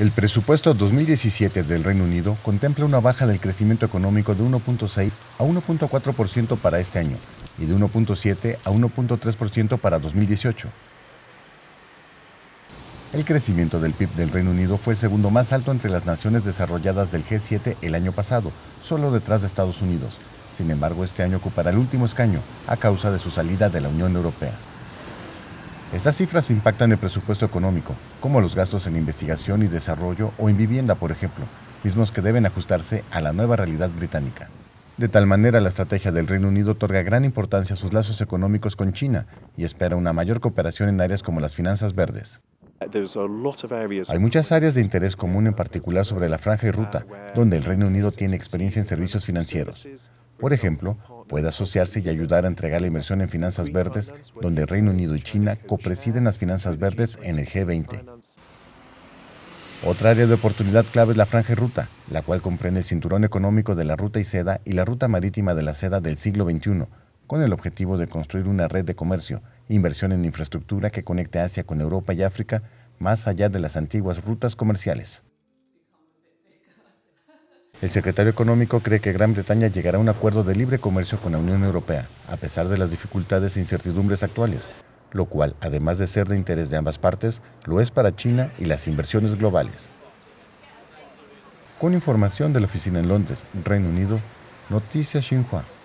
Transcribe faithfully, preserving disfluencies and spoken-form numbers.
El presupuesto dos mil diecisiete del Reino Unido contempla una baja del crecimiento económico de uno punto seis a uno punto cuatro por ciento para este año y de uno punto siete a uno punto tres por ciento para dos mil dieciocho. El crecimiento del P I B del Reino Unido fue el segundo más alto entre las naciones desarrolladas del G siete el año pasado, solo detrás de Estados Unidos. Sin embargo, este año ocupará el último escaño a causa de su salida de la Unión Europea. Estas cifras impactan el presupuesto económico, como los gastos en investigación y desarrollo o en vivienda, por ejemplo, mismos que deben ajustarse a la nueva realidad británica. De tal manera, la estrategia del Reino Unido otorga gran importancia a sus lazos económicos con China y espera una mayor cooperación en áreas como las finanzas verdes. Hay muchas áreas de interés común, en particular sobre la franja y ruta, donde el Reino Unido tiene experiencia en servicios financieros. Por ejemplo, puede asociarse y ayudar a entregar la inversión en finanzas verdes, donde el Reino Unido y China copresiden las finanzas verdes en el G veinte. Otra área de oportunidad clave es la franja y ruta, la cual comprende el cinturón económico de la ruta y seda y la ruta marítima de la seda del siglo veintiuno, con el objetivo de construir una red de comercio e inversión en infraestructura que conecte Asia con Europa y África, más allá de las antiguas rutas comerciales. El secretario económico cree que Gran Bretaña llegará a un acuerdo de libre comercio con la Unión Europea, a pesar de las dificultades e incertidumbres actuales, lo cual, además de ser de interés de ambas partes, lo es para China y las inversiones globales. Con información de la oficina en Londres, Reino Unido, Noticias Xinhua.